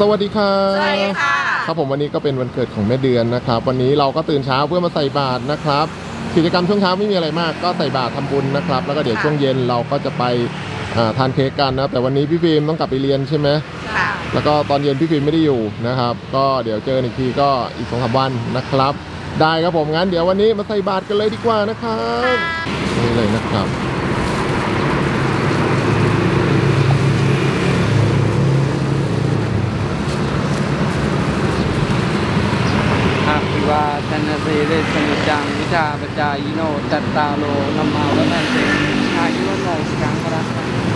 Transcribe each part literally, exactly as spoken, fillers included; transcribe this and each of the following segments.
สวัสดีครับสวัสดีค่ะครับผมวันนี้ก็เป็นวันเกิดของแม่เดือนนะครับวันนี้เราก็ตื่นเช้าเพื่อมาใส่บาตรนะครับกิจกรรมช่วงเช้าไม่มีอะไรมากก็ใส่บาตรทำบุญนะครับแล้วก็เดี๋ยวช่วงเย็นเราก็จะไปทานเค้กกันนะแต่วันนี้พี่ฟิล์มต้องกลับไปเรียนใช่ไหมค่ะแล้วก็ตอนเย็นพี่ฟิล์มไม่ได้อยู่นะครับก็เดี๋ยวเจออีกทีก็อีกสองสามวันนะครับได้ครับผมงั้นเดี๋ยววันนี้มาใส่บาตรกันเลยดีกว่านะครับนี่เลยนะครับว่าชนะเสเรสนุจังวิชาปัจจายโนตัตตาโลนัมมาวันนันเตอายุวันโนสกังวรัต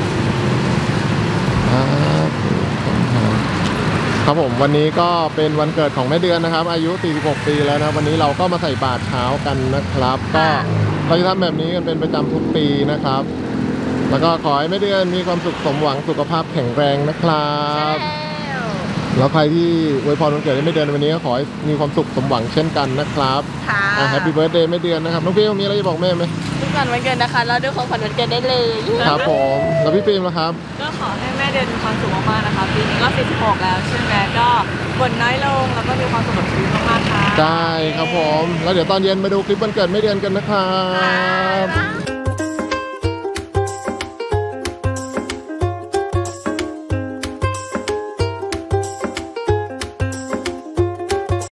ครับผมวันนี้ก็เป็นวันเกิดของแม่เดือนนะครับอายุสี่สิบหกปีแล้วนะวันนี้เราก็มาใส่บาตรเช้ากันนะครับก็เราจะทำแบบนี้กันเป็นประจำทุกปีนะครับแล้วก็ขอให้แม่เดือนมีความสุขสมหวังสุขภาพแข็งแรงนะครับแล้วใครที่อวยพรวันเกิดให้แม่เดือนวันนี้ก็ขอให้มีความสุขสมหวังเช่นกันนะครับค่ะแฮปปี้เบิร์ธเดย์แม่เดือนนะครับน้องฟิล์มมีอะไรจะบอกแม่ไหมทุกวันวันเกิดนะคะแล้วด้วยของขวัญวันเกิดได้เลยครับผมแล้วพี่ฟิล์มล่ะครับก็ขอให้แม่เดือนมีความสุขมากๆนะคะปีนี้ก็สี่สิบหกแล้วใช่ไหมก็บ่นน้อยลงแล้วก็มีความสุขกับชีวิตมากๆค่ะได้ครับผมแล้วเดี๋ยวตอนเย็นมาดูคลิปวันเกิดแม่เดือนกันนะครับ